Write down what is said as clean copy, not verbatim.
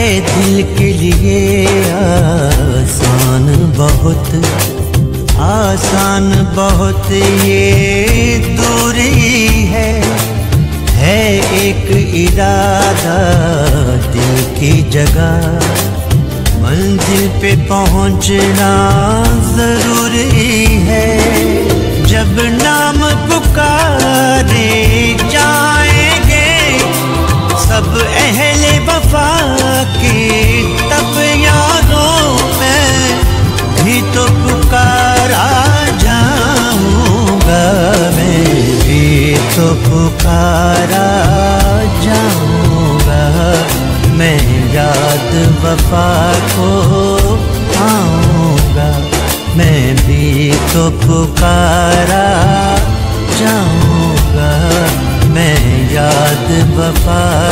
दिल के लिए आसान बहुत ये दूरी है एक इरादा दिल की जगह मंजिल पे पहुंचना जरूरी है। जब नाम पुकारे जाएंगे सब अहले वफा के, तब यारों में भी तो पुकारा जाऊंगा, मैं भी तो पुकारा जाऊंगा। मैं याद वफा को आऊंगा, मैं भी तो पुकारा जाऊंगा। मैं याद वफा